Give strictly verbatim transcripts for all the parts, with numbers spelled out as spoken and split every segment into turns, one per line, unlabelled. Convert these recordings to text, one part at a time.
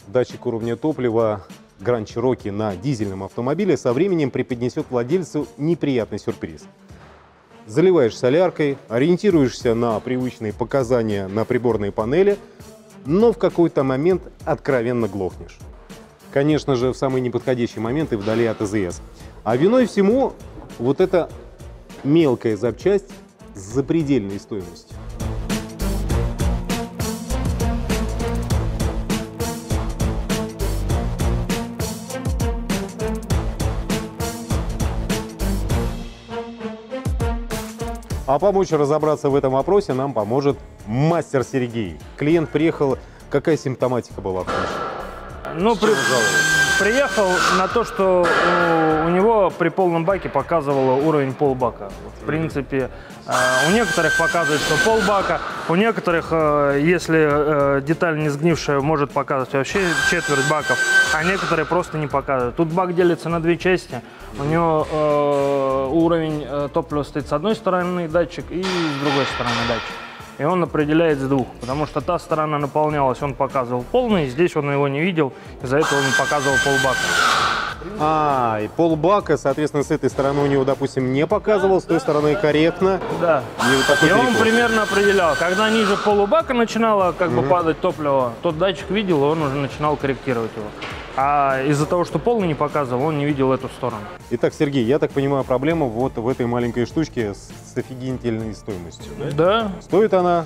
датчик уровня топлива Grand Cherokee на дизельном автомобиле со временем преподнесет владельцу неприятный сюрприз. Заливаешь соляркой, ориентируешься на привычные показания на приборной панели, но в какой-то момент откровенно глохнешь. Конечно же, в самые неподходящие моменты вдали от АЗС. А виной всему вот эта мелкая запчасть с запредельной стоимостью. А помочь разобраться в этом вопросе нам поможет мастер Сергей. Клиент приехал, какая симптоматика была в случае?
Ну, при... приехал на то, что у, у него при полном баке показывало уровень полбака. В принципе, э, у некоторых показывает, что полбака, у некоторых, э, если э, деталь не сгнившая, может показывать вообще четверть баков, а некоторые просто не показывают. Тут бак делится на две части. У него э, уровень э, топлива стоит с одной стороны датчик и с другой стороны датчик. И он определяет с двух, потому что та сторона наполнялась, он показывал полный, здесь он его не видел, из-за этого он показывал полбака.
А, и полбака, соответственно, с этой стороны у него, допустим, не показывал, с той стороны корректно.
Да.
И, вот такой
и он
перекос.
примерно определял, когда ниже полубака начинало как бы падать топливо, тот датчик видел, и он уже начинал корректировать его. А из-за того, что полный не показывал, он не видел эту сторону.
Итак, Сергей, я так понимаю, проблема вот в этой маленькой штучке с, с офигительной стоимостью, да?
Да.
Стоит она?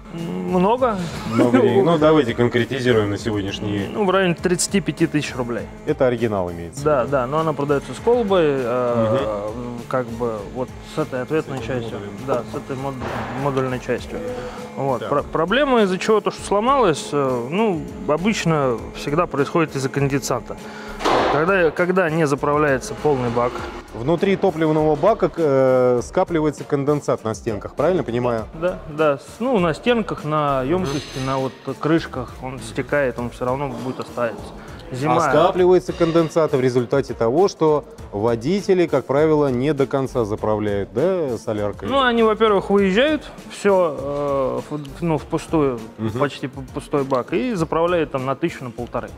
Много.
Много денег. Ну, давайте конкретизируем на сегодняшний день.
Ну, в районе тридцати пяти тысяч рублей.
Это оригинал имеется?
Да, да, но она продается с колбой, э, угу. как бы вот с этой ответной с частью. Да, с этой мод, модульной частью. Вот. Про проблема из-за чего то, что сломалась, э, ну, обычно всегда происходит из-за конденсата. Когда, когда не заправляется полный бак.
Внутри топливного бака э, скапливается конденсат на стенках, правильно понимаю?
Да, да. Ну, на стенках, на емкости, на вот крышках он стекает, он все равно будет оставаться. Зима.
А скапливается конденсат в результате того, что водители, как правило, не до конца заправляют, да, соляркой?
Ну, они, во-первых, выезжают, все э, ну, впустую, угу. почти пустой бак, и заправляют там на тысячу, на полторы.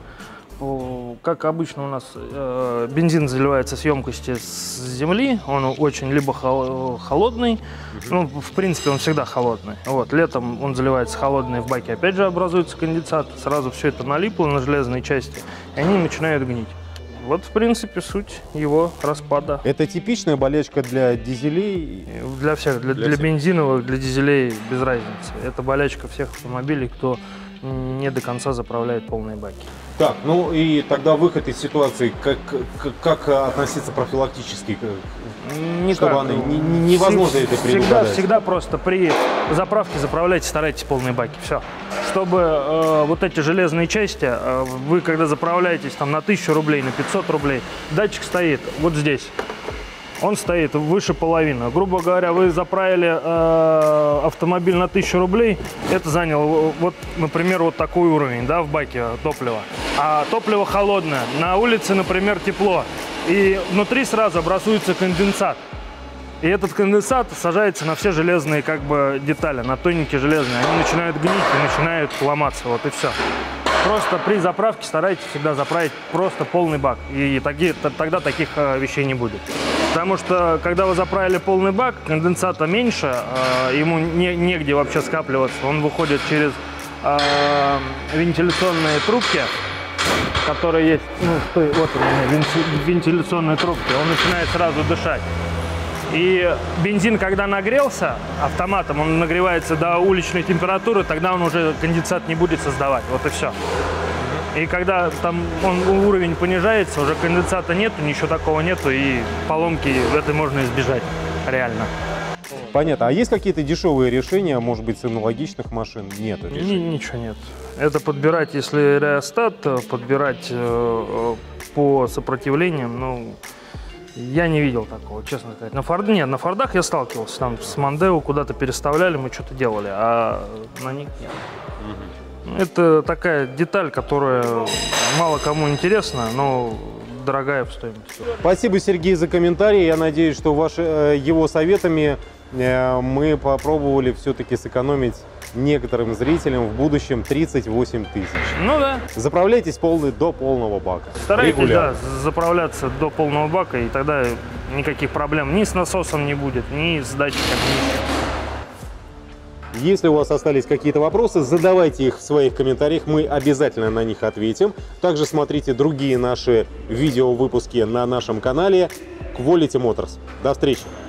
Как обычно у нас э, бензин заливается с емкости с земли, он очень либо холодный, угу. ну, в принципе, он всегда холодный. Вот, летом он заливается холодный, в баке опять же образуется конденсат, сразу все это налипло на железные части, и они начинают гнить. Вот, в принципе, суть его распада.
Это типичная болячка для дизелей?
Для всех, для, для, для всех. Бензиновых, для дизелей без разницы. Это болячка всех автомобилей, кто не до конца заправляет полные баки.
Так, ну и тогда выход из ситуации, как, как, как относиться профилактически,
Никак.
чтобы она, не, невозможно это предугадать?
Всегда, всегда просто при заправке заправляйте, старайтесь полные баки, все. Чтобы э, вот эти железные части, э, вы когда заправляетесь там на тысячу рублей, на пятьсот рублей, датчик стоит вот здесь. Он стоит выше половины. Грубо говоря, вы заправили э, автомобиль на тысячу рублей, это заняло, вот, например, вот такой уровень, да, в баке топлива. А топливо холодное, на улице, например, тепло, и внутри сразу образуется конденсат. И этот конденсат сажается на все железные как бы детали, на тоненькие железные. Они начинают гнить и начинают ломаться, вот и все. Просто при заправке старайтесь всегда заправить просто полный бак, и таки, тогда таких э, вещей не будет. Потому что, когда вы заправили полный бак, конденсата меньше, э, ему не, негде вообще скапливаться. Он выходит через э, вентиляционные трубки, которые есть, ну, стой, вот у меня вентиляционные трубки, он начинает сразу дышать. И бензин, когда нагрелся автоматом, он нагревается до уличной температуры, тогда он уже конденсат не будет создавать, вот и все. И когда там он, уровень понижается, уже конденсата нету, ничего такого нету, и поломки в этой можно избежать, реально.
Понятно. А есть какие-то дешевые решения, может быть, с аналогичных машин? Нет решений?
Ничего нет. Это подбирать, если реостат, подбирать э, по сопротивлениям, ну, я не видел такого, честно сказать. На Форд... Нет, на Фордах я сталкивался, там с Мондео куда-то переставляли, мы что-то делали, а на них нет. Угу. Это такая деталь, которая мало кому интересна, но дорогая в стоимости.
Спасибо, Сергей, за комментарий. Я надеюсь, что ваши, его советами э, мы попробовали все-таки сэкономить некоторым зрителям в будущем тридцать восемь тысяч.
Ну да.
Заправляйтесь полный до полного бака.
Старайтесь, да,
Регулярно.
заправляться до полного бака, и тогда никаких проблем ни с насосом не будет, ни с датчиком, ничего.
Если у вас остались какие-то вопросы, задавайте их в своих комментариях, мы обязательно на них ответим. Также смотрите другие наши видеовыпуски на нашем канале Quality Motors. До встречи!